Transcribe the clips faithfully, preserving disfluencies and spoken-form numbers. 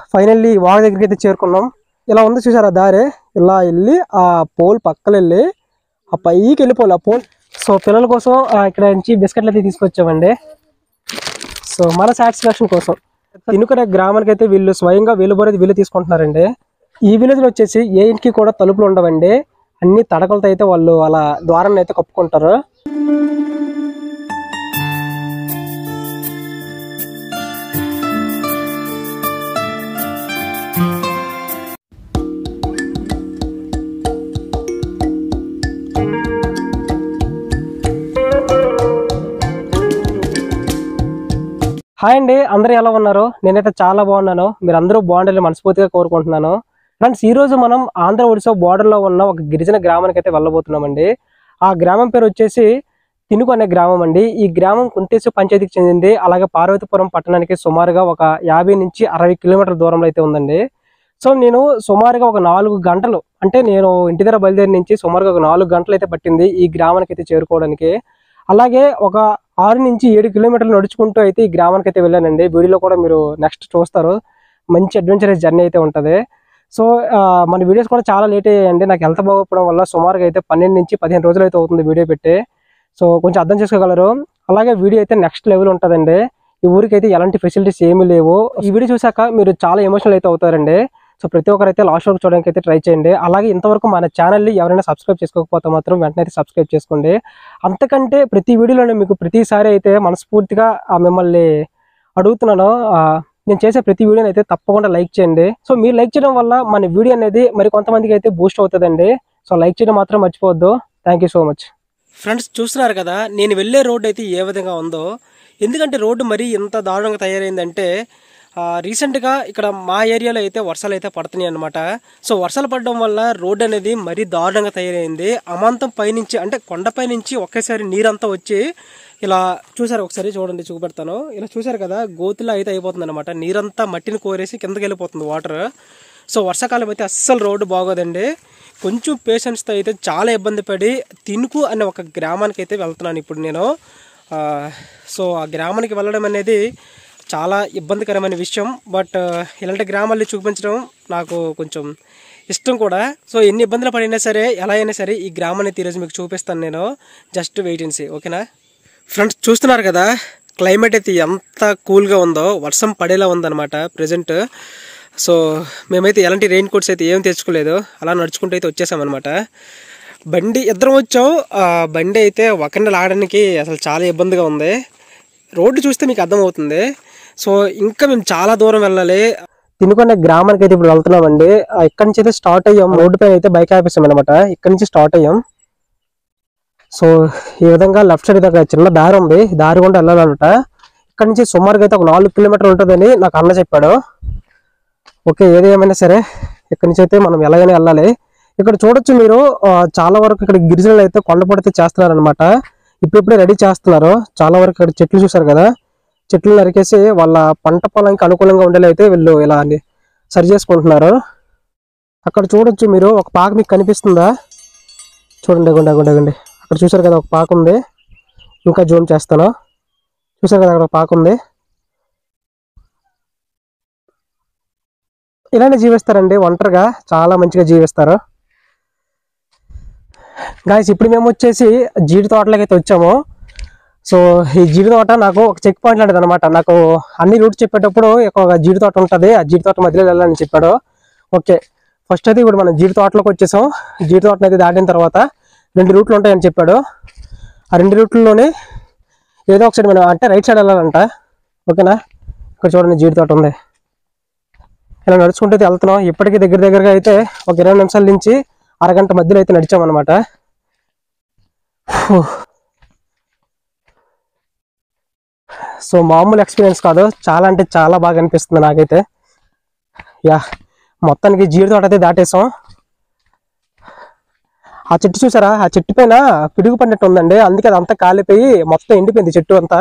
Finally వాగు దగ్గరికి అయితే చేరుకున్నాం. ఇలా ఉంది చూసారా దారి, ఇలా వెళ్ళి ఆ పోల్ పక్కన వెళ్ళి ఆ పైకి వెళ్ళిపోవాలి ఆ పోల్. సో పిల్లల కోసం ఇక్కడ నుంచి బిస్కెట్లు అయితే తీసుకొచ్చామండి. సో మన సాటిస్ఫాక్షన్ కోసం తినుకునే గ్రామానికి అయితే వీళ్ళు స్వయంగా వెలుబడి వీళ్ళు తీసుకుంటున్నారండి. ఈ విలేజ్లో వచ్చేసి ఏ ఇంటికి కూడా తలుపులు ఉండవండి, అన్ని తడకలతో అయితే వాళ్ళు అలా ద్వారాన్ని అయితే కప్పుకుంటారు. హాయ్ అండి, అందరూ ఎలా ఉన్నారు? నేనైతే చాలా బాగున్నాను. మీరు అందరూ బాగుండాలని మనస్ఫూర్తిగా కోరుకుంటున్నాను. ఫ్రెండ్స్, ఈ రోజు మనం ఆంధ్ర ఒడిశా బార్డర్లో ఉన్న ఒక గిరిజన గ్రామానికి అయితే వెళ్ళబోతున్నామండి. ఆ గ్రామం పేరు వచ్చేసి తినుకు అనే గ్రామం అండి. ఈ గ్రామం కుంతేశ్వర పంచాయతీకి చెందింది. అలాగే పార్వతీపురం పట్టణానికి సుమారుగా ఒక యాభై నుంచి అరవై కిలోమీటర్ల దూరంలో అయితే ఉందండి. సో నేను సుమారుగా ఒక నాలుగు గంటలు అంటే నేను ఇంటి దగ్గర బయలుదేరి నుంచి సుమారుగా ఒక నాలుగు గంటలు అయితే పట్టింది ఈ గ్రామానికి అయితే చేరుకోవడానికి. అలాగే ఒక ఆరు నుంచి ఏడు కిలోమీటర్లు నడుచుకుంటూ అయితే ఈ గ్రామానికి అయితే వెళ్ళానండి. వీడియోలో కూడా మీరు నెక్స్ట్ చూస్తారు, మంచి అడ్వెంచరస్ జర్నీ అయితే ఉంటుంది. సో మన వీడియోస్ కూడా చాలా లేట్ అయ్యాయండి. నాకు హెల్త్ బాగోకపోవడం వల్ల సుమారుగా అయితే పన్నెండు నుంచి పదిహేను రోజులు అయితే అవుతుంది వీడియో పెట్టి. సో కొంచెం అర్థం చేసుకోగలరు. అలాగే వీడియో అయితే నెక్స్ట్ లెవెల్ ఉంటుందండి. ఈ ఊరికి అయితే ఎలాంటి ఫెసిలిటీస్ ఏమీ లేవు. ఈ వీడియో చూసాక మీరు చాలా ఎమోషనల్ అయితే అవుతారండి. సో ప్రతి ఒక్కరైతే లాస్ట్ వరకు చూడడానికి అయితే ట్రై చేయండి. అలాగే ఇంతవరకు మన ఛానల్ని ఎవరైనా సబ్స్క్రైబ్ చేసుకోకపోతే మాత్రం వెంటనే అయితే సబ్స్క్రైబ్ చేసుకోండి. అంతకంటే ప్రతి వీడియోలోనే మీకు ప్రతిసారి అయితే మనస్ఫూర్తిగా మిమ్మల్ని అడుగుతున్నాను, నేను చేసే ప్రతి వీడియోని అయితే తప్పకుండా లైక్ చేయండి. సో మీరు లైక్ చేయడం వల్ల మన వీడియో అనేది మరి కొంతమందికి అయితే బూస్ట్ అవుతుందండి. సో లైక్ చేయడం మాత్రం మర్చిపోవద్దు. Thank you so much. Friends, చూస్తున్నారు కదా నేను వెళ్ళే రోడ్డు అయితే ఏ విధంగా ఉందో. ఎందుకంటే రోడ్డు మరీ ఎంత దారుణంగా తయారైందంటే రీసెంట్గా ఇక్కడ మా ఏరియాలో అయితే వర్షాలు అయితే పడుతున్నాయి అనమాట. సో వర్షాలు పడడం వల్ల రోడ్డు అనేది మరీ దారుణంగా తయారైంది. అమాంతం పైనుంచి అంటే కొండపై నుంచి ఒకేసారి నీరంతా వచ్చి ఇలా చూసారు, ఒకసారి చూడండి చూపెడతాను. ఇలా చూసారు కదా గోతులా అయితే అయిపోతుంది అనమాట. నీరంతా మట్టిని కోరేసి కిందకి వెళ్ళిపోతుంది వాటర్. సో వర్షాకాలం అయితే అస్సలు రోడ్డు బాగోదండి. కొంచెం పేషెన్స్తో అయితే చాలా ఇబ్బంది పడి తినుకు అనే ఒక గ్రామానికి అయితే వెళ్తున్నాను ఇప్పుడు నేను. సో ఆ గ్రామానికి వెళ్ళడం అనేది చాలా ఇబ్బందికరమైన విషయం. బట్ ఇలాంటి గ్రామాల్ని చూపించడం నాకు కొంచెం ఇష్టం కూడా. సో ఎన్ని ఇబ్బందులు పడినా సరే ఎలా అయినా సరే ఈ గ్రామాన్ని ఈరోజు మీకు చూపిస్తాను నేను. జస్ట్ వెయిట్ అండ్ సీ, ఓకేనా? ఫ్రెండ్స్, చూస్తున్నారు కదా క్లైమేట్ అయితే ఎంత కూల్గా ఉందో, వర్షం పడేలా ఉందన్నమాట ప్రజెంట్. సో మేమైతే ఎలాంటి రెయిన్ కోట్స్ అయితే ఏం తెచ్చుకోలేదు, అలా నడుచుకుంటూ అయితే వచ్చేసామన్నమాట. బండి ఇద్దరం వచ్చాం. బండి అయితే ఒకరిని లాగడానికి అసలు చాలా ఇబ్బందిగా ఉంది. రోడ్డు చూస్తే మీకు అర్థమవుతుంది. సో ఇంకా మేము చాలా దూరం వెళ్ళాలి. తినుకునే గ్రామానికి అయితే ఇప్పుడు వెళ్తున్నామండి. ఇక్కడ నుంచి అయితే స్టార్ట్ అయ్యాం. రోడ్డు పైన అయితే బైక్ ఆపేసాం అనమాట. ఇక్కడ నుంచి స్టార్ట్ అయ్యాం. సో ఈ విధంగా లెఫ్ట్ సైడ్ దగ్గర చిన్న దారి ఉంది, దారి గుండా వెళ్ళాలన్నమాట. ఇక్కడ నుంచి సుమారుగా అయితే ఒక నాలుగు కిలోమీటర్లు ఉంటుందని నాకు అన్న చెప్పాడు. ఓకే, ఏది ఏమైనా సరే ఇక్కడ నుంచి అయితే మనం ఎలాగైనా వెళ్ళాలి. ఇక్కడ చూడొచ్చు మీరు, చాలా వరకు ఇక్కడ గిరిజనులు అయితే కొండపడితే చేస్తున్నారు అనమాట. ఇప్పుడిప్పుడే రెడీ చేస్తున్నారు. చాలా వరకు ఇక్కడ చెట్లు చూసారు కదా, చెట్లు నరికేసి వాళ్ళ పంట పొలానికి అనుకూలంగా ఉండేలా అయితే వీళ్ళు ఇలా సరి చేసుకుంటున్నారు. అక్కడ చూడొచ్చు మీరు, ఒక పాక మీకు కనిపిస్తుందా? చూడండి, గుండా గుండా గుండి అక్కడ చూసారు కదా ఒక పాక ఉంది. ఇంకా జూమ్ చేస్తాను. చూసారు కదా అక్కడ ఒక పాక ఉంది. ఇలానే జీవిస్తారండి ఒంటరిగా, చాలా మంచిగా జీవిస్తారు. గాయస్, ఇప్పుడు మేము వచ్చేసి జీడి తోటలోకి అయితే వచ్చాము. సో ఈ జీడి తోట నాకు ఒక చెక్ పాయింట్ లాంటిది అనమాట. నాకు అన్ని రూట్స్ చెప్పేటప్పుడు ఒక జీడి తోట ఉంటుంది, ఆ జీడి తోట మధ్యలో వెళ్ళాలని చెప్పాడు. ఓకే, ఫస్ట్ అయితే ఇప్పుడు మనం జీడి తోటలోకి వచ్చేసాం. జీడి తోటను అయితే దాటిన తర్వాత రెండు రూట్లు ఉంటాయని చెప్పాడు. ఆ రెండు రూట్లలోనే ఏదో ఒక సైడ్ మనం అంటే రైట్ సైడ్ వెళ్ళాలంట. ఓకేనా? ఇక్కడ చూడండి జీడి తోట ఉంది. ఇలా నడుచుకుంటూ అయితే వెళ్తున్నాం. ఇప్పటికీ దగ్గర దగ్గరగా అయితే ఒక ఇరవై నిమిషాల నుంచి అరగంట మధ్యలో అయితే నడిచామన్నమాట. సో మామూలు ఎక్స్పీరియన్స్ కాదు, చాలా అంటే చాలా బాగా అనిపిస్తుంది నాకైతే. యా, మొత్తానికి జీడి తోట అయితే దాటేసాం. ఆ చెట్టు చూసారా, ఆ చెట్టు పైన పిడుగు పడినట్టు ఉందండి, అందుకే అదంతా కాలిపోయి మొత్తం ఎండిపోయింది చెట్టు అంతా.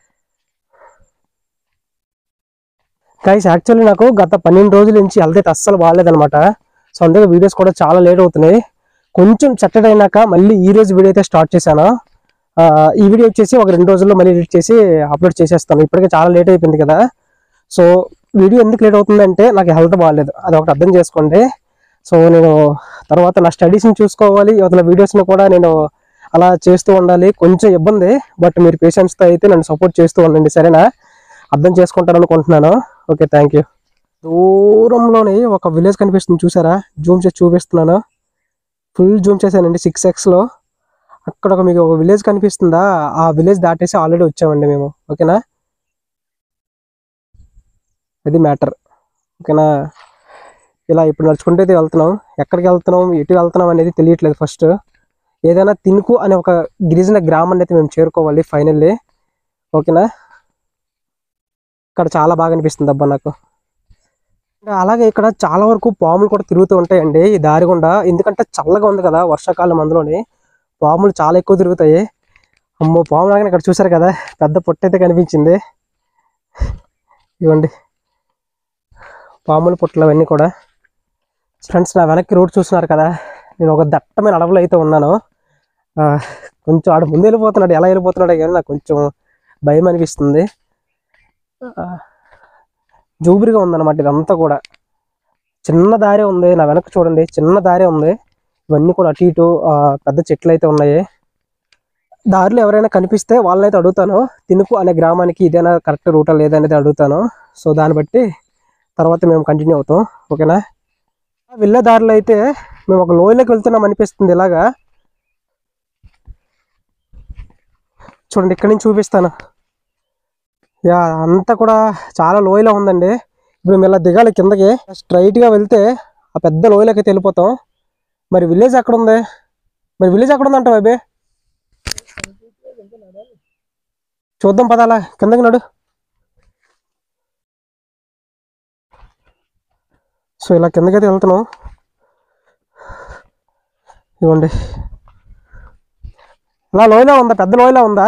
గైస్, యాక్చువల్లీ నాకు గత పన్నెండు రోజుల నుంచి హెల్త్ అయితే అస్సలు బాగాలేదనమాట. సో అందుకే వీడియోస్ కూడా చాలా లేట్ అవుతున్నాయి. కొంచెం సెటెడ్ అయినాక మళ్ళీ ఈ రోజు వీడియో అయితే స్టార్ట్ చేశాను. ఈ వీడియో వచ్చేసి ఒక రెండు రోజుల్లో మళ్ళీ ఎడిట్ చేసి అప్లోడ్ చేసేస్తాను. ఇప్పటికే చాలా లేట్ అయిపోయింది కదా. సో వీడియో ఎందుకు లేట్ అవుతుందంటే నాకు హెల్త్ బాగాలేదు, అది ఒకటి అర్థం చేసుకోండి. సో నేను తర్వాత నా స్టడీస్ని చూసుకోవాలి, ఇవతల వీడియోస్ని కూడా నేను అలా చేస్తూ ఉండాలి. కొంచెం ఇబ్బంది, బట్ మీరు పేషెన్స్తో అయితే నన్ను సపోర్ట్ చేస్తూ ఉండండి, సరేనా? అర్థం చేసుకుంటారు అనుకుంటున్నాను. Okay, thank you. దూరంలోనే ఒక విలేజ్ కనిపిస్తుంది, చూసారా? జూమ్ చేసి చూపిస్తున్నాను, ఫుల్ జూమ్ చేశానండి సిక్స్ ఎక్స్లో. అక్కడ ఒక మీకు ఒక విలేజ్ కనిపిస్తుందా? ఆ విలేజ్ దాటేసి ఆల్రెడీ వచ్చామండి మేము, ఓకేనా? అది మ్యాటర్, ఓకేనా? ఇలా ఇప్పుడు నడుచుకుంటూ అయితే వెళ్తున్నాం. ఎక్కడికి వెళ్తున్నాం, ఎటు వెళ్తున్నాం అనేది తెలియట్లేదు. ఫస్ట్ ఏదైనా తినుకు అనే ఒక గిరిజన గ్రామాన్ని అయితే మేము చేరుకోవాలి ఫైనల్లీ, ఓకేనా? ఇక్కడ చాలా బాగా అనిపిస్తుంది అబ్బా నాకు. అలాగే ఇక్కడ చాలా వరకు పాములు కూడా తిరుగుతూ ఉంటాయండి ఈ దారి గుండా, ఎందుకంటే చల్లగా ఉంది కదా వర్షాకాలం, అందులోని పాములు చాలా ఎక్కువ తిరుగుతాయి. అమ్మో, పాము లాగానే ఇక్కడ చూసారు కదా, పెద్ద పొట్టు అయితే కనిపించింది. ఇవ్వండి పాముల పొట్లు అవన్నీ కూడా. ఫ్రెండ్స్, నా వెనక్కి రోడ్ చూస్తున్నారు కదా, నేను ఒక దట్టమైన అడవులో అయితే ఉన్నాను. కొంచెం ఆడ ముందు వెళ్ళిపోతున్నాడు, ఎలా వెళ్ళిపోతున్నాడు కానీ నాకు కొంచెం భయం అనిపిస్తుంది. జూబురిగా ఉందన్నమాట ఇదంతా కూడా. చిన్న దారి ఉంది, నా వెనక్కి చూడండి, చిన్న దారి ఉంది. ఇవన్నీ కూడా అటు ఇటు పెద్ద చెట్లు అయితే ఉన్నాయి. దారిలో ఎవరైనా కనిపిస్తే వాళ్ళనైతే అడుగుతాను, తినుకు అనే గ్రామానికి ఇదేనా కరెక్ట్ రూటా లేదనేది అడుగుతాను. సో దాన్ని బట్టి తర్వాత మేము కంటిన్యూ అవుతాం, ఓకేనా? వెళ్ళే దారిలో అయితే మేము ఒక లోయలోకి వెళ్తున్నాం అనిపిస్తుంది. ఇలాగా చూడండి, ఇక్కడి నుంచి చూపిస్తాను. యా, అంతా కూడా చాలా లోయలో ఉందండి. ఇప్పుడు మేము ఇలా దిగాలి కిందకి, స్ట్రైట్గా వెళ్తే ఆ పెద్ద లోయలోకి అయితే వెళ్ళిపోతాం. మరి విలేజ్ ఎక్కడ ఉంది? మరి విలేజ్ ఎక్కడ ఉందంట బాబే? చూద్దాం పదాలా, కిందకి నడు. సో ఇలా కిందకైతే వెళ్తున్నాం. ఇవ్వండి, ఇలా లోయలో ఉందా? పెద్ద లోయలో ఉందా?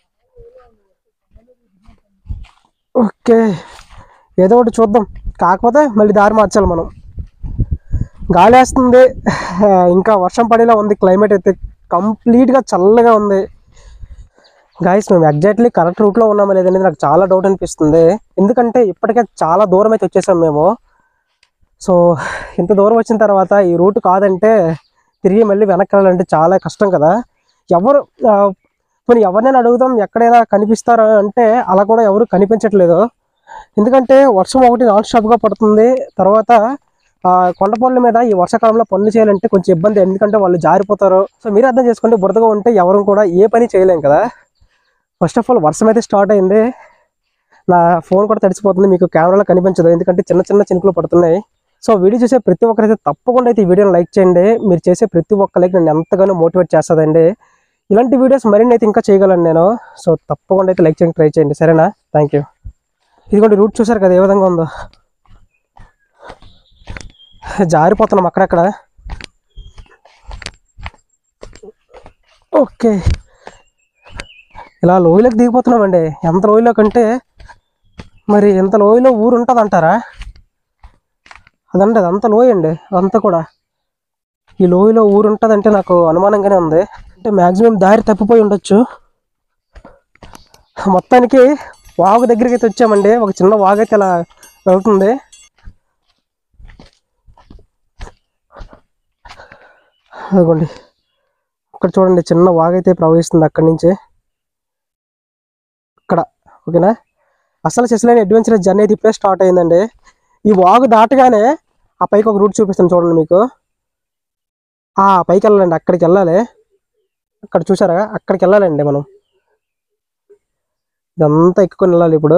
ఓకే, ఏదో ఒకటి చూద్దాం. కాకపోతే మళ్ళీ దారి మార్చాలి మనం. గాలి వేస్తుంది, ఇంకా వర్షం పడేలా ఉంది. క్లైమేట్ అయితే కంప్లీట్గా చల్లగా ఉంది. గాయస్, మేము ఎగ్జాక్ట్లీ కరెక్ట్ రూట్లో ఉన్నామా లేదనేది నాకు చాలా డౌట్ అనిపిస్తుంది. ఎందుకంటే ఇప్పటికే చాలా దూరం అయితే వచ్చేసాం మేము. సో ఇంత దూరం వచ్చిన తర్వాత ఈ రూట్ కాదంటే తిరిగి మళ్ళీ వెనక్కి వెళ్ళాలంటే చాలా కష్టం కదా. ఎవరు కొన్ని ఎవరినైనా అడుగుదాం, ఎక్కడైనా కనిపిస్తారా అంటే అలా కూడా ఎవరు కనిపించట్లేదు. ఎందుకంటే వర్షం ఒకటి నాన్ స్టాప్గా పడుతుంది. తర్వాత కొండపొండ్ల మీద ఈ వర్షాకాలంలో పనులు చేయాలంటే కొంచెం ఇబ్బంది, ఎందుకంటే వాళ్ళు జారిపోతారు. సో మీరు అర్థం చేసుకోండి, బురదగా ఉంటే ఎవరు కూడా ఏ పని చేయలేం కదా. ఫస్ట్ ఆఫ్ ఆల్ వర్షం అయితే స్టార్ట్ అయింది, నా ఫోన్ కూడా తడిసిపోతుంది, మీకు కెమెరాలో కనిపించదు ఎందుకంటే చిన్న చిన్న చినుకులు పడుతున్నాయి. సో వీడియో చూసే ప్రతి ఒక్కరైతే తప్పకుండా అయితే ఈ వీడియోని లైక్ చేయండి. మీరు చేసే ప్రతి ఒక్క లైక్ నన్ను ఎంతగానో మోటివేట్ చేస్తుందండి. ఇలాంటి వీడియోస్ మరిన్ని అయితే ఇంకా చేయగలను నేను. సో తప్పకుండా అయితే లైక్ చేయండి, ట్రై చేయండి, సరేనా? Thank you. ఇదిగోండి రూట్ చూసారు కదా ఏ విధంగా ఉందో, జారిపోతున్నాం అక్కడక్కడ. ఓకే, ఇలా లోయలోకి దిగిపోతున్నామండి. ఎంత లోయలో కంటే మరి ఎంత లోయలో ఊరు ఉంటుంది అంటారా? అదండి, అదంతా లోయ అండి, అదంతా కూడా. ఈ లోయలో ఊరు ఉంటుందంటే నాకు అనుమానంగానే ఉంది. అంటే మ్యాక్సిమం దారి తప్పిపోయి ఉండొచ్చు. మొత్తానికి వాగు దగ్గరికి అయితే వచ్చామండి. ఒక చిన్న వాగు అయితే ఇలా వెళ్తుంది. అదిగోండి ఇక్కడ చూడండి, చిన్న వాగు అయితే ప్రవహిస్తుంది అక్కడి నుంచి ఇక్కడ, ఓకేనా? అసలు చేసలేని అడ్వెంచరస్ జర్నీ అయితే ఇప్పుడే స్టార్ట్ అయిందండి. ఈ వాగు దాటగానే ఆ పైకి ఒక రూట్ చూపిస్తాను చూడండి మీకు. ఆ పైకి వెళ్ళాలండి, అక్కడికి వెళ్ళాలి. అక్కడ చూసారా, అక్కడికి వెళ్ళాలండి మనం. ఇదంతా ఎక్కుకొని వెళ్ళాలి ఇప్పుడు.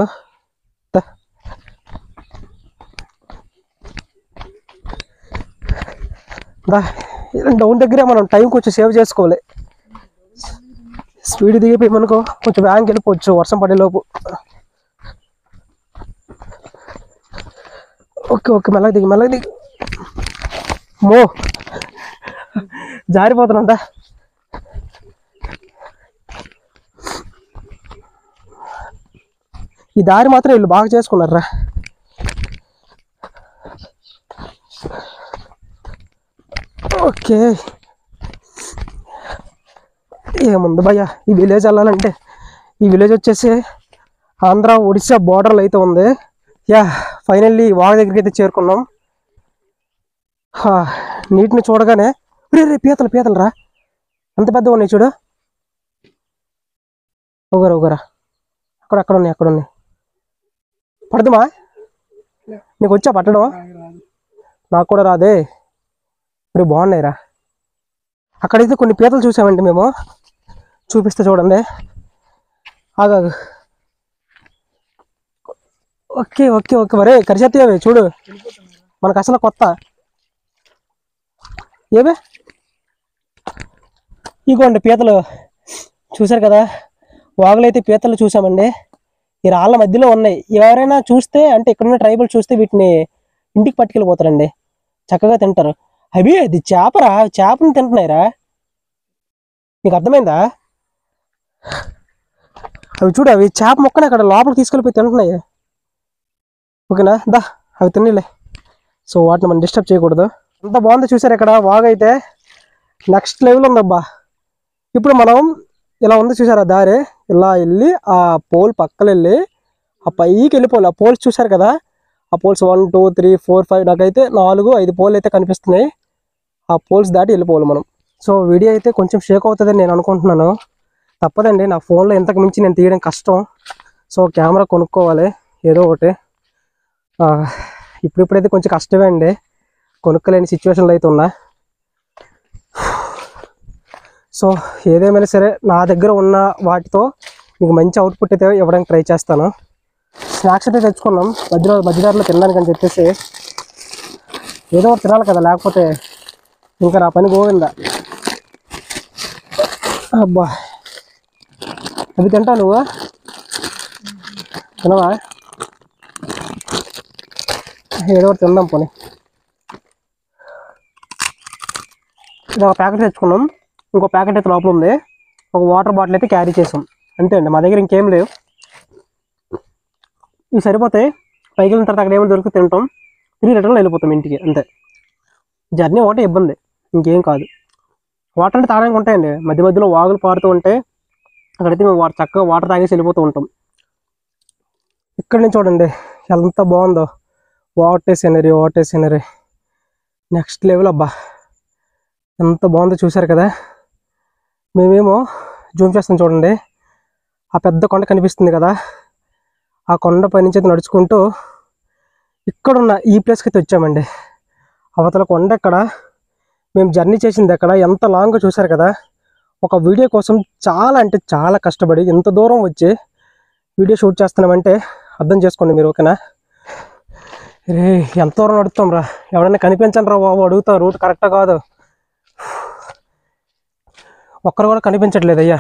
డౌన్ దగ్గరే మనం టైం కొంచెం సేవ్ చేసుకోవాలి. స్పీడ్ దిగిపోయి మనకు కొంచెం వ్యాంగ్ వెళ్ళిపోవచ్చు వర్షం పడేలోపు. ఓకే ఓకే, మెల్లగా దిగి మెల్లగా దిగి. మో జారిపోతున్నా. ఈ దారి మాత్రం వీళ్ళు బాగా చేసుకున్నారా. ఓకే, ఏముంది భయ్యా, ఈ విలేజ్ వెళ్ళాలంటే ఈ విలేజ్ వచ్చేసి ఆంధ్ర ఒడిశా బార్డర్లో అయితే ఉంది. యా ఫైనల్లీ వాగు దగ్గరికి అయితే చేరుకున్నాం. నీటిని చూడగానే రే రే పీతలు పీతలు రా, అంత పెద్దగా ఉన్నాయి చూడు. ఒకరా ఒకరా అక్కడ అక్కడ ఉన్నాయి అక్కడ ఉన్నాయి. పడదుమా? నీకు వచ్చా పట్టడం? నాకు కూడా రాదే. మరి బాగున్నాయిరా. అక్కడైతే కొన్ని పీతలు చూసామండి మేము, చూపిస్తే చూడండి. ఆగాగు. ఓకే ఓకే ఓకే మరే కరిచేత్తవి చూడు, మనకు అసలు కొత్త ఏవే. ఇగోండి పీతలు చూసారు కదా, వాగులు అయితే పీతలు చూసామండి. ఈ రాళ్ళ మధ్యలో ఉన్నాయి. ఎవరైనా చూస్తే అంటే ఇక్కడున్న ట్రైబల్ చూస్తే వీటిని ఇంటికి పట్టుకెళ్ళిపోతారండి, చక్కగా తింటారు. అవి అది చేపరా, చేపని తింటున్నాయిరా. నీకు అర్థమైందా? అవి చూడు, అవి చేప మొక్కనే అక్కడ లోపలికి తీసుకెళ్ళిపోయి తింటున్నాయి. ఓకేనా, దా అవి తినలే. సో వాటిని మనం డిస్టర్బ్ చేయకూడదు. అంత బాగుంది చూసారు ఇక్కడ వాగు అయితే, నెక్స్ట్ లెవెల్ ఉందబ్బా. ఇప్పుడు మనం ఇలా ఉంది చూసారా దారి, ఇలా వెళ్ళి ఆ పోల్ పక్కన వెళ్ళి ఆ పైకి వెళ్ళిపోవాలి. ఆ పోల్స్ చూసారు కదా, ఆ poles one two three four five నాకైతే నాలుగు ఐదు పోల్ అయితే కనిపిస్తున్నాయి. ఆ పోల్స్ దాటి వెళ్ళిపోవాలి మనం. సో వీడియో అయితే కొంచెం షేక్ అవుతుందని నేను అనుకుంటున్నాను. తప్పదండి, నా ఫోన్లో ఇంతకు మించి నేను తీయడం కష్టం. సో కెమెరా కొనుక్కోవాలి ఏదో ఒకటి. ఇప్పుడిప్పుడైతే కొంచెం కష్టమే అండి, కొనుక్కోలేని సిచ్యువేషన్లో అయితే ఉన్నా. సో ఏదేమైనా సరే నా దగ్గర ఉన్న వాటితో మీకు మంచి అవుట్పుట్ అయితే ఇవ్వడానికి ట్రై చేస్తాను. స్నాక్స్ అయితే తెచ్చుకున్నాం మధ్యలో మధ్యదారిలో తినడానికి అని చెప్పేసి. ఏదో ఒకటి తినాలి కదా, లేకపోతే ఇంకా నా పని గోవిందా. అబ్బా, అవి తింటావు నువ్వు? తినవా? ఏదో ఒకటి తిందాం పోనీ. ఇది ఒక ప్యాకెట్ తెచ్చుకున్నాం, ఇంకో ప్యాకెట్ అయితే లోపల ఉంది. ఒక వాటర్ బాటిల్ అయితే క్యారీ చేసాం, అంతే అండి. మా దగ్గర ఇంకేం లేవు, ఇవి సరిపోతాయి. పైకి వెళ్ళిన తర్వాత అక్కడ ఏమైనా దొరికి తింటాం, తిరిగి రిటర్న్లో వెళ్ళిపోతాం ఇంటికి, అంతే. జర్నీ ఒకటే ఇబ్బంది, ఇంకేం కాదు. వాటర్ అంటే తాగడానికి ఉంటాయండి, మధ్య మధ్యలో వాగులు పారుతూ ఉంటే అక్కడైతే మేము వాటర్ చక్కగా వాటర్ తాగేసి వెళ్ళిపోతూ ఉంటాం. ఇక్కడ నుంచి చూడండి ఎంత బాగుందో, water scenery water scenery next level అబ్బా, ఎంత బాగుందో చూసారు కదా. మేమేమో జూమ్ చేస్తాం చూడండి, ఆ పెద్ద కొండ కనిపిస్తుంది కదా, ఆ కొండ పై నుంచి అయితే నడుచుకుంటూ ఇక్కడున్న ఈ ప్లేస్కి అయితే వచ్చామండి. అవతల కొండ ఎక్కడ, మేము జర్నీ చేసింది ఎక్కడ, ఎంత లాంగ్ చూసారు కదా. ఒక వీడియో కోసం చాలా అంటే చాలా కష్టపడి ఎంత దూరం వచ్చి వీడియో షూట్ చేస్తున్నామంటే అర్థం చేసుకోండి మీరు, ఓకేనా. రే ఎంత దూరం నడుస్తాం రా, ఎవరైనా కనిపించండి రా బాబు, అడుగుతాం రూట్ కరెక్టా కాదు. ఒక్కరు కూడా కనిపించట్లేదు అయ్యా.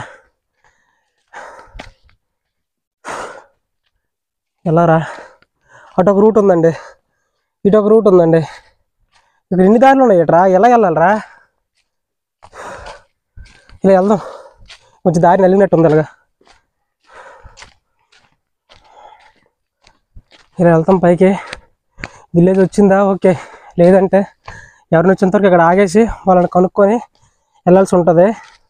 ఎలా రా, అటు ఒక రూట్ ఉందండి, ఇటు ఒక రూట్ ఉందండి, ఇక్కడ ఎన్ని దారులు ఉన్నాయి రా, ఎలా వెళ్ళాలరా? ఇలా వెళ్దాం, కొంచెం దారి నలిగినట్టు ఉంది అలాగా. ఇలా వెళ్తాం పైకి. విలేజ్ వచ్చిందా ఓకే, లేదంటే ఎవరిని వచ్చేంత వరకు ఇక్కడ ఆగేసి వాళ్ళని కనుక్కొని వెళ్ళాల్సి ఉంటుంది.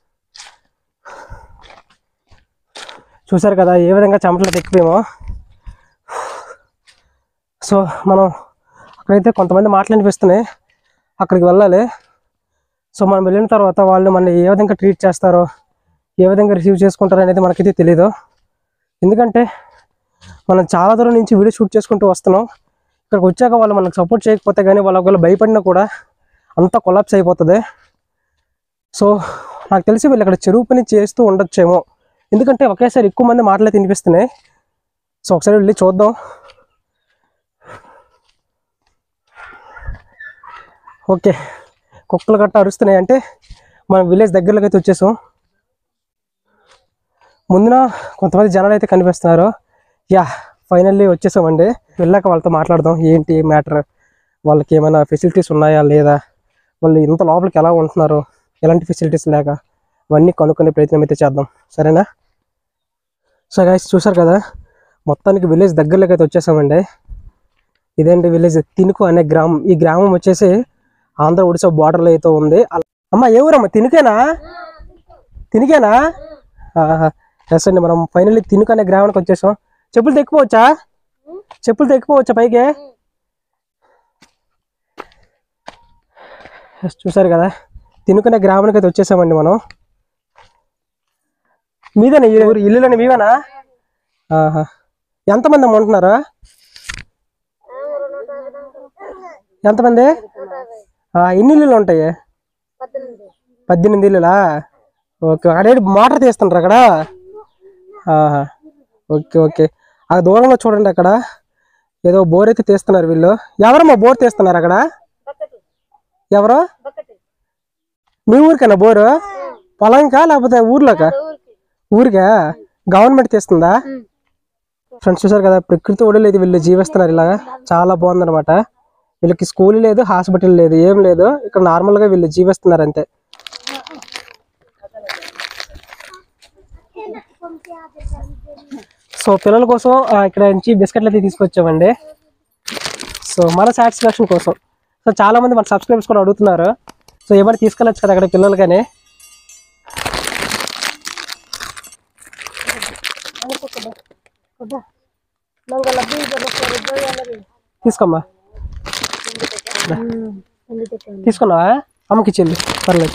చూసారు కదా ఏ విధంగా చెమటలు తెక్కిపోయామో. సో మనం అక్కడైతే కొంతమంది మాటలు అనిపిస్తున్నాయి, అక్కడికి వెళ్ళాలి. సో మనం వెళ్ళిన తర్వాత వాళ్ళు మనల్ని ఏ విధంగా ట్రీట్ చేస్తారో, ఏ విధంగా రిసీవ్ చేసుకుంటారో అనేది మనకైతే తెలీదు. ఎందుకంటే మనం చాలా దూరం నుంచి వీడియో షూట్ చేసుకుంటూ వస్తున్నాం. ఇక్కడికి వచ్చాక వాళ్ళు మనకు సపోర్ట్ చేయకపోతే కానీ, వాళ్ళు ఒకవేళ భయపడినా కూడా అంతా కొలాప్స్ అయిపోతుంది. సో నాకు తెలిసి వీళ్ళు ఇక్కడ చెరువు పని చేస్తూ ఉండొచ్చేమో, ఎందుకంటే ఒకేసారి ఎక్కువ మంది మాటలే తినిపిస్తున్నాయి. సో ఒకసారి వెళ్ళి చూద్దాం. ఓకే, కుక్కలు గట్ట అరుస్తున్నాయి అంటే మనం విలేజ్ దగ్గరలోకి అయితే వచ్చేసాం. ముందున కొంతమంది జనాలు అయితే కనిపిస్తున్నారు. యా ఫైనల్లీ వచ్చేసామండి. వెళ్ళాక వాళ్ళతో మాట్లాడదాం, ఏంటి మ్యాటర్, వాళ్ళకి ఏమైనా ఫెసిలిటీస్ ఉన్నాయా లేదా, వాళ్ళు ఇంత లోపలికి ఎలా ఉంటున్నారు, ఎలాంటి ఫెసిలిటీస్ లేక అవన్నీ కనుక్కునే ప్రయత్నం అయితే చేద్దాం, సరేనా. సో గైస్ చూసారు కదా, మొత్తానికి విలేజ్ దగ్గరలోకి అయితే వచ్చేసామండి. ఇదేంటి విలేజ్, తినుకు అనే గ్రామం. ఈ గ్రామం వచ్చేసి ఆంధ్ర ఒడిశా బార్డర్లో అయితే ఉంది. అమ్మ ఏ ఊరమ్మ? తినుకేనా? తినికేనా? ఎస్ అండి, మనం ఫైనల్లీ తినుకు అనే గ్రామానికి వచ్చేసాం. చెప్పులు తెక్కుపోవచ్చా? చెప్పులతో ఎక్కిపోవచ్చా పైకి? చూసారు కదా, తినుకునే గ్రామానికి అయితే వచ్చేసామండి మనం. మీదేనా ఈ ఊరు ఇల్లులని మీవేనా? ఆహా, ఎంతమంది అమ్మ ఉంటున్నారా? ఎంతమంది? ఎన్ని ఇల్లులు ఉంటాయి? పద్దెనిమిది ఇల్లులా? ఓకే, అక్కడ మోటార్ తీస్తుంటారు అక్కడ. ఆహా, ఓకే ఓకే. ఆ దూరంలో చూడండి, అక్కడ ఏదో బోర్ అయితే తీస్తున్నారు వీళ్ళు. ఎవరమ్మా బోర్ తీస్తున్నారు అక్కడ? ఎవరు? మీ ఊరికేనా బోరు? పొలంకా లేకపోతే ఊర్లోకా? ఊరికా? గవర్నమెంట్ తీస్తుందా? ఫ్రెండ్స్ చూసారు కదా, ప్రకృతి ఒడిలేదు వీళ్ళు జీవిస్తున్నారు ఇలాగా. చాలా బాగుందన్నమాట. వీళ్ళకి స్కూల్ లేదు, హాస్పిటల్ లేదు, ఏం లేదు. ఇక్కడ నార్మల్ గా వీళ్ళు జీవిస్తున్నారు అంతే. సో పిల్లల కోసం ఇక్కడ నుంచి బిస్కెట్లు అయితే తీసుకొచ్చామండి. సో మన సాటిస్ఫాక్షన్ కోసం. సో చాలా మంది మన సబ్స్క్రైబర్స్ కూడా అడుగుతున్నారు, సో ఏమైనా తీసుకెళ్ళచ్చు కదా అక్కడ పిల్లలు. కానీ తీసుకోమ్మా, తీసుకున్నావా? అమ్మకి చెల్లి పర్లేదు.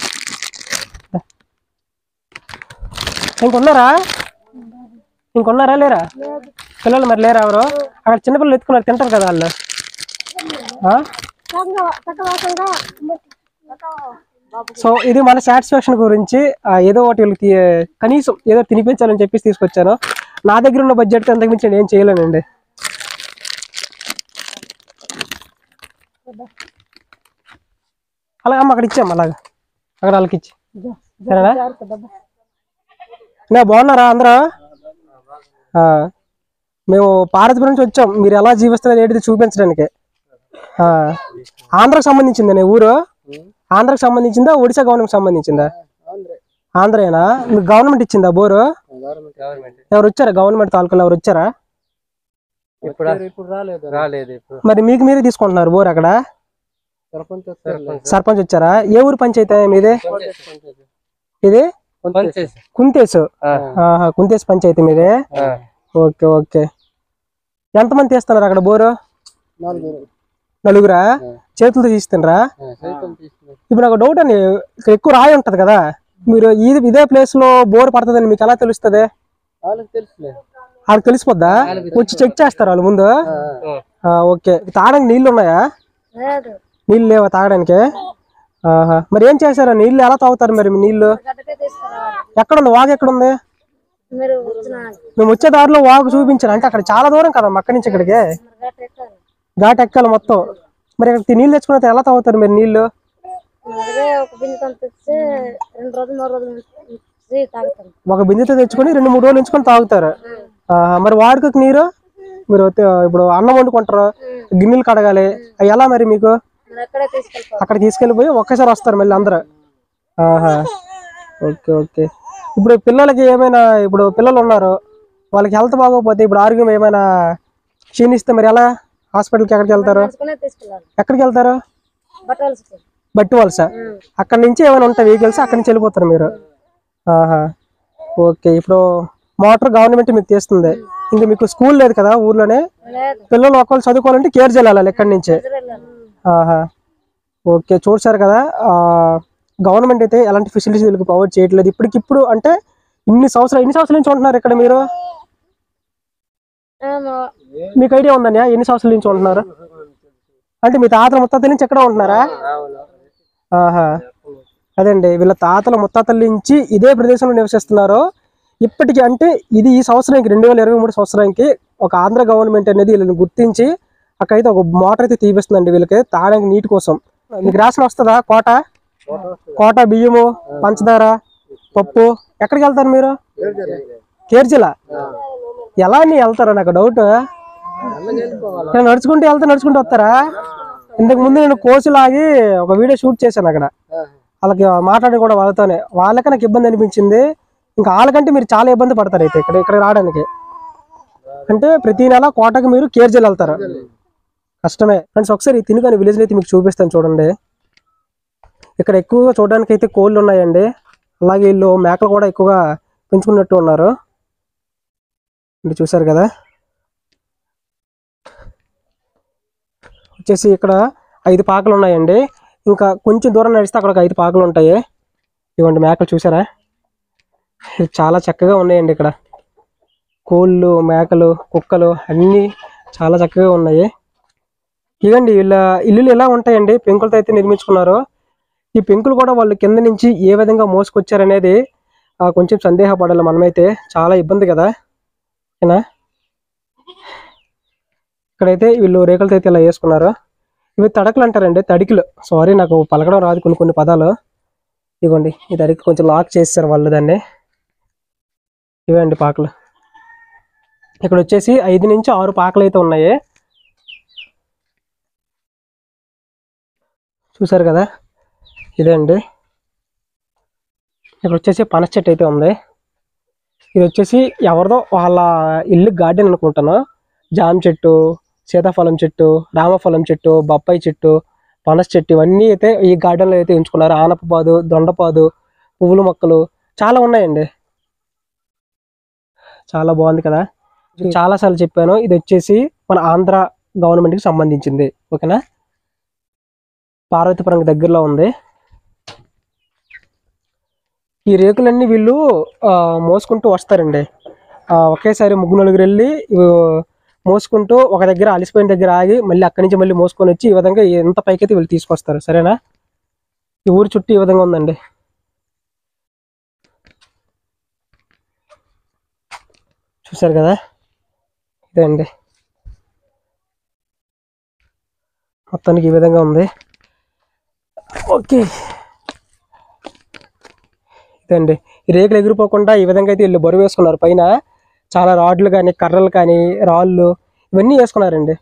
ఇంకొన్నారా? ఇంకొన్నారా లేరా పిల్లలు? మరి లేరా ఎవరు? అక్కడ చిన్నపిల్లలు ఎత్తుకున్నారు, తింటారు కదా వాళ్ళు. సో ఇది మన సాటిస్ఫాక్షన్ గురించి ఏదో ఒకటి వీళ్ళకి కనీసం ఏదో తినిపించాలని చెప్పేసి తీసుకొచ్చాను. నా దగ్గర ఉన్న బడ్జెట్ అంతకు మించి నేను ఏం చేయలేనండి. అలాగే అమ్మ అక్కడ ఇచ్చాము, అలాగా అక్కడ వాళ్ళకి ఇచ్చి. సరేనా? నా బాగున్నారా అందరూ? మేము పార్వతీపురం నుంచి వచ్చాం, మీరు ఎలా జీవిస్తున్నారు ఏంటిది చూపించడానికి. ఆంధ్రాకి సంబంధించిందా నీ ఊరు? ఆంధ్రాకి సంబంధించిందా ఒడిశా గవర్నమెంట్ సంబంధించిందా? ఆంధ్రేనా? మీకు గవర్నమెంట్ ఇచ్చిందా బోరు? ఎవరు వచ్చారా గవర్నమెంట్ తాలూకాలో ఎవరు వచ్చారా? మరి మీకు మీరే తీసుకుంటున్నారు బోరు అక్కడ? సర్పంచ్ వచ్చారా? ఏ ఊరు పంచాయతీ మీదే? ఇది కుంతేసు. కుంతేసు పంచాయతీ మీదే? Okay okay. ఎంతమంది తీస్తున్నారు అక్కడ బోరు? నలుగురా? చేతులతో తీస్తుండ్రా? ఇప్పుడు నాకు డౌట్ అండి, ఇక్కడ ఎక్కువ రాయి ఉంటది కదా, మీరు ఇది ఇదే ప్లేస్ లో బోర్ పడుతుందని మీకు ఎలా తెలుస్తుంది? వాళ్ళకి తెలిసిపోద్దా? వచ్చి చెక్ చేస్తారు వాళ్ళు ముందు? ఓకే. తాగడానికి నీళ్లు ఉన్నాయా? నీళ్ళు లేవా తాగడానికి? ఆహా, మరి ఏం చేశారు? నీళ్ళు ఎలా తాగుతారు మరి నీళ్లు? ఎక్కడుంది వాగు? ఎక్కడుంది? మేము వచ్చే దారిలో వాగు చూపించాను. అంటే అక్కడ చాలా దూరం కదా అక్కడి నుంచి ఇక్కడికి, ఘాట్ ఎక్కాలి మొత్తం. మరి ఇక్కడ నీళ్ళు తెచ్చుకున్న ఎలా తాగుతారు మీరు నీళ్లు? ఒక బిందెతో తెచ్చుకొని రెండు మూడు రోజులు ఉంచుకొని తాగుతారు. మరి వాడుకకి నీరు మీరు ఇప్పుడు అన్నం వండుకుంటారు, గిన్నెలు కడగాలి, అవి ఎలా మరి మీకు? అక్కడ తీసుకెళ్ళిపోయి ఒక్కసారి వస్తారు మళ్ళీ అందరూ? ఆహా, ఓకే ఓకే. ఇప్పుడు పిల్లలకి ఏమైనా, ఇప్పుడు పిల్లలు ఉన్నారు వాళ్ళకి హెల్త్ బాగోకపోతే, ఇప్పుడు ఆరోగ్యం ఏమైనా క్షీణిస్తే మరి ఎలా? హాస్పిటల్కి ఎక్కడికి వెళ్తారు? ఎక్కడికి వెళ్తారు? బట్టి వలస. అక్కడ నుంచి ఏమైనా ఉంటాయి వెహికల్స్, అక్కడి నుంచి వెళ్ళిపోతారు మీరు? ఆహా, ఓకే. ఇప్పుడు మోటార్ గవర్నమెంట్ మీకు తీస్తుంది, ఇంకా మీకు స్కూల్ లేదు కదా ఊర్లోనే? పిల్లలు ఒకళ్ళు చదువుకోవాలంటే కేర్జల్ వెళ్ళాలి ఎక్కడి నుంచి? ఆహా, ఓకే. చూసారు కదా, గవర్నమెంట్ అయితే ఎలాంటి ఫెసిలిటీస్ వీళ్ళకి ప్రొవైడ్ చేయట్లేదు ఇప్పటికిప్పుడు. అంటే ఇన్ని సంవత్సరాలు ఎన్ని సంవత్సరాల నుంచి ఉంటున్నారు ఇక్కడ మీరు? మీకు ఐడియా ఉందని ఎన్ని సంవత్సరాల నుంచి ఉంటున్నారు? అంటే మీ తాతల ముత్తాతల నుంచి ఎక్కడ ఉంటున్నారా? ఆహా, అదండి, వీళ్ళ తాతల ముత్తాతల నుంచి ఇదే ప్రదేశంలో నివసిస్తున్నారు ఇప్పటికీ. అంటే ఇది ఈ సంవత్సరానికి రెండు వేల ఇరవై మూడు సంవత్సరానికి ఒక ఆంధ్ర గవర్నమెంట్ అనేది వీళ్ళని గుర్తించి అక్కడైతే ఒక మోటార్ అయితే తీపిస్తుందండి వీళ్ళకి తాగడానికి నీటి కోసం. మీకు రేషన్ వస్తుందా? కోట కోట బియ్యము, పంచదార, పప్పు. ఎక్కడికి వెళ్తారు మీరు? కేర్జిలా? ఎలా అని వెళ్తారా? నాకు డౌట్. నడుచుకుంటూ వెళ్తా నడుచుకుంటూ వస్తారా? ఇంతకు ముందు నేను కోసులాగి ఒక వీడియో షూట్ చేశాను అక్కడ, వాళ్ళకి మాట్లాడి కూడా వాళ్ళతోనే. వాళ్ళకే నాకు ఇబ్బంది అనిపించింది, ఇంకా వాళ్ళకంటే మీరు చాలా ఇబ్బంది పడతారు అయితే ఇక్కడ ఇక్కడ రావడానికి. అంటే ప్రతి నెల కోటకి మీరు కేర్జల్ వెళ్తారు, కష్టమే. ఫ్రెండ్స్ ఒకసారి తినుకొని విలేజ్ అయితే మీకు చూపిస్తాను చూడండి. ఇక్కడ ఎక్కువగా చూడడానికి అయితే కోళ్ళు ఉన్నాయండి, అలాగే వీళ్ళు మేకలు కూడా ఎక్కువగా పెంచుకున్నట్టు ఉన్నారు. చూసారు కదా. వచ్చేసి ఇక్కడ ఐదు పాకలు ఉన్నాయండి. ఇంకా కొంచెం దూరం నడిస్తే అక్కడ ఒక ఐదు పాకలు ఉంటాయి. ఇవ్వండి మేకలు చూసారా, చాలా చక్కగా ఉన్నాయండి. ఇక్కడ కోళ్ళు, మేకలు, కుక్కలు అన్నీ చాలా చక్కగా ఉన్నాయి. ఇవ్వండి వీళ్ళ ఇల్లులు ఎలా ఉంటాయండి, పెంకులతో అయితే నిర్మించుకున్నారు. ఈ పెంకులు కూడా వాళ్ళు కింద నుంచి ఏ విధంగా మోసుకొచ్చారనేది కొంచెం సందేహపడాలి మనమైతే. చాలా ఇబ్బంది కదా. ఓకేనా, ఇక్కడైతే వీళ్ళు రేకులతో అయితే ఇలా వేసుకున్నారు. ఇవి తడకలు అంటారండి, తడికిలు. సారీ నాకు పలకడం రాదు కొన్ని కొన్ని పదాలు. ఇవ్వండి ఈ తడికి కొంచెం లాక్ చేస్తారు వాళ్ళు దాన్ని. ఇవ్వండి పాకలు. ఇక్కడ వచ్చేసి ఐదు నుంచి ఆరు పాకలు అయితే ఉన్నాయి. చూసారు కదా, ఇదే అండి. ఇక్కడ వచ్చేసి పనస చెట్టు అయితే ఉంది. ఇది వచ్చేసి ఎవరిదో వాళ్ళ ఇల్లు గార్డెన్ అనుకుంటాను. జామ చెట్టు, సీతాఫలం చెట్టు, రామఫలం చెట్టు, బొప్పాయి చెట్టు, పనస చెట్టు ఇవన్నీ అయితే ఈ గార్డెన్లో అయితే ఉంచుకున్నారు. ఆనపపాదు, దొండపాదు, పువ్వుల మొక్కలు చాలా ఉన్నాయండి. చాలా బాగుంది కదా. చాలాసార్లు చెప్పాను, ఇది వచ్చేసి మన ఆంధ్ర గవర్నమెంట్కి సంబంధించింది. ఓకేనా, పార్వతీపురం దగ్గరలో ఉంది. ఈ రేకులన్నీ వీళ్ళు మోసుకుంటూ వస్తారండి. ఒకేసారి ముగ్గురు నలుగురు వెళ్ళి మోసుకుంటూ ఒక దగ్గర అలిసిపోయిన దగ్గర ఆగి మళ్ళీ అక్కడి నుంచి మళ్ళీ మోసుకొని వచ్చి ఈ విధంగా ఎంత పైకైతే వీళ్ళు తీసుకొస్తారు. సరేనా, ఈ ఊరు చుట్టూ ఈ విధంగా ఉందండి. చూసారు కదా, ఇదే అండి మొత్తానికి ఈ విధంగా ఉంది. ఓకే, ఇదండి ఈ రేకులు ఎగిరిపోకుండా ఈ విధంగా అయితే వీళ్ళు బరువు వేసుకున్నారు. పైన చాలా రాడ్లు కానీ, కర్రలు కానీ, రాళ్ళు ఇవన్నీ వేసుకున్నారండి.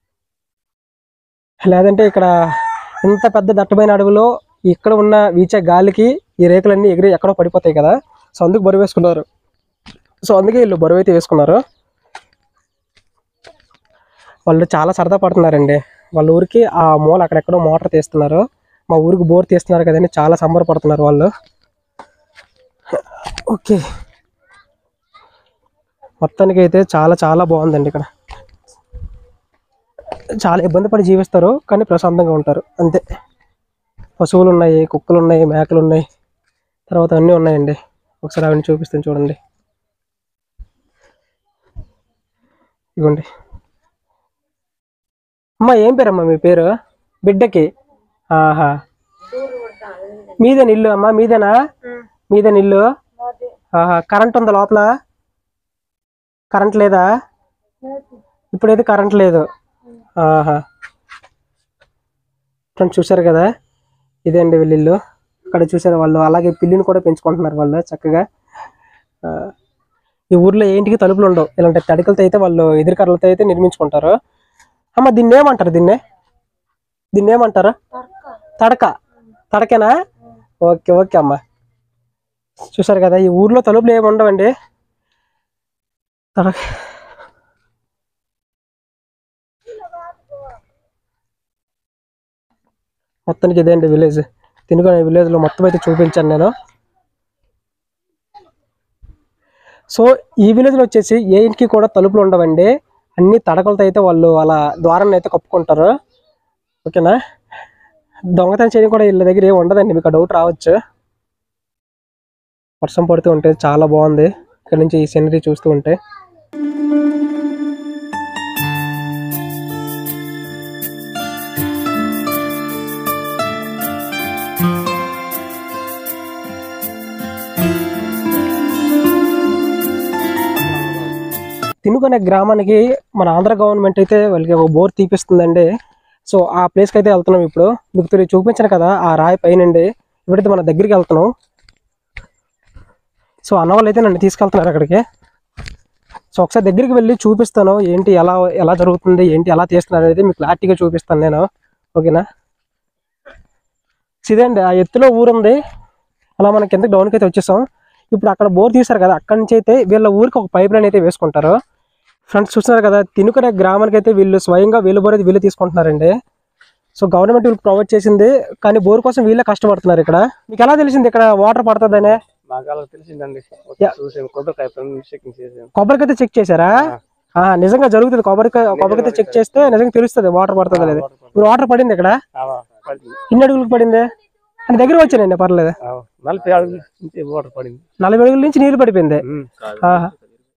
లేదంటే ఇక్కడ ఇంత పెద్ద దట్టమైన అడవిలో ఇక్కడ ఉన్న వీచే గాలికి ఈ రేకులన్నీ ఎగిరి ఎక్కడో పడిపోతాయి కదా. సో అందుకు బరువు వేసుకున్నారు. సో అందుకే వీళ్ళు బరువు అయితే వేసుకున్నారు. వాళ్ళు చాలా సరదా పడుతున్నారండి. వాళ్ళ ఊరికి ఆ మూల అక్కడెక్కడో మోటార్ తీస్తున్నారు, మా ఊరికి బోర్ తీస్తున్నారు కదండి. చాలా సంబరపడుతున్నారు వాళ్ళు. ఓకే, మొత్తానికి అయితే చాలా చాలా బాగుందండి. ఇక్కడ చాలా ఇబ్బంది పడి జీవిస్తారు కానీ ప్రశాంతంగా ఉంటారు అంతే. పశువులు ఉన్నాయి, కుక్కలు ఉన్నాయి, మేకలు ఉన్నాయి, తర్వాత అన్నీ ఉన్నాయండి. ఒకసారి అవన్నీ చూపిస్తాను చూడండి. ఇవ్వండి. అమ్మా ఏం పేరమ్మా మీ పేరు బిడ్డకి? ఆహా, మీదేనా ఇల్లు అమ్మా? మీదేనా మీదేనా ఇల్లు? ఆహా, కరెంట్ ఉందా లోపల? కరెంట్ లేదా? ఇప్పుడైతే కరెంట్ లేదు. ఆహా, ఫ్రెండ్స్ చూసారు కదా, ఇదే అండి వీళ్ళ ఇల్లు. అక్కడ చూసారు వాళ్ళు అలాగే పిల్లిని కూడా పెంచుకుంటున్నారు వాళ్ళు చక్కగా. ఈ ఊర్లో ఏంటికి తలుపులు ఉండవు, ఇలాంటి తడికలతో అయితే వాళ్ళు ఎదురు కర్రలతో అయితే నిర్మించుకుంటారు. అమ్మ దీన్ని ఏమంటారు? దీన్నే దీన్ని ఏమంటారు? తడక. తడకేనా? ఓకే ఓకే అమ్మ. చూసారు కదా, ఈ ఊర్లో తలుపులు ఏమి ఉండవండి. తడక మొత్తానికి ఇదే అండి విలేజ్. తినుకునే విలేజ్లో మొత్తం అయితే చూపించాను నేను. సో ఈ విలేజ్లో వచ్చేసి ఏ ఇంటికి కూడా తలుపులు ఉండవండి, అన్ని తడకలతో అయితే వాళ్ళు అలా ద్వారాన్ని అయితే కప్పుకుంటారు. ఓకేనా, దొంగతనం చేయడం కూడా వీళ్ళ దగ్గర ఏమి ఉండదండి. మీకు డౌట్ రావచ్చు. వర్షం పడుతూ ఉంటే చాలా బాగుంది ఇక్కడ నుంచి ఈ సీనరీ చూస్తూ ఉంటే. తినుకునే గ్రామానికి మన ఆంధ్ర గవర్నమెంట్ అయితే వాళ్ళకి ఒక బోర్ తీపిస్తుందండి. సో ఆ ప్లేస్కి అయితే వెళ్తున్నాం ఇప్పుడు. మీకు చూపించాను కదా ఆ రాయి పైనండి, ఇప్పుడైతే మన దగ్గరికి వెళ్తున్నాం. సో అన్న వాళ్ళు అయితే నన్ను తీసుకెళ్తున్నారు అక్కడికి. సో ఒకసారి దగ్గరికి వెళ్ళి చూపిస్తాను ఏంటి ఎలా ఎలా జరుగుతుంది, ఏంటి ఎలా తీస్తున్నారు అనేది మీకు క్లారిటీగా చూపిస్తాను నేను. ఓకేనా, ఇదే అండి ఆ ఎత్తులో ఊరుంది. అలా మనం కిందకి డౌన్కి అయితే వచ్చేసాం. ఇప్పుడు అక్కడ బోర్ తీశారు కదా, అక్కడి నుంచి అయితే వీళ్ళ ఊరికి ఒక పైప్ లైన్ అయితే వేసుకుంటారు. ఫ్రెండ్స్ చూస్తున్నారు కదా, తినుకునే గ్రామానికి అయితే వీళ్ళు స్వయంగా వీళ్ళు బోర్ అయితే వీళ్ళు తీసుకుంటున్నారండి. సో గవర్నమెంట్ వీళ్ళకి ప్రొవైడ్ చేసింది, కానీ బోర్ కోసం వీళ్ళే కష్టపడుతున్నారు. ఇక్కడ మీకు ఎలా తెలిసింది ఇక్కడ వాటర్ పడుతుందనే? తెలిసిందండి, కొబ్బరికైతే చెక్ చేశారా? ఆహా, నిజంగా జరుగుతుంది. కొబ్బరికాయ కొబ్బరికాయ చెక్ చేస్తే నిజంగా తెలుస్తుంది వాటర్ పడుతుంది లేదు. ఇప్పుడు వాటర్ పడింది ఇక్కడ ఇన్ని అడుగులకు పడింది అని దగ్గర వచ్చానండి. పర్లేదు, నలభై అడుగుల నుంచి వాటర్ పడింది. నలభై అడుగుల నుంచి నీళ్లు పడిపోయింది. ఆహా,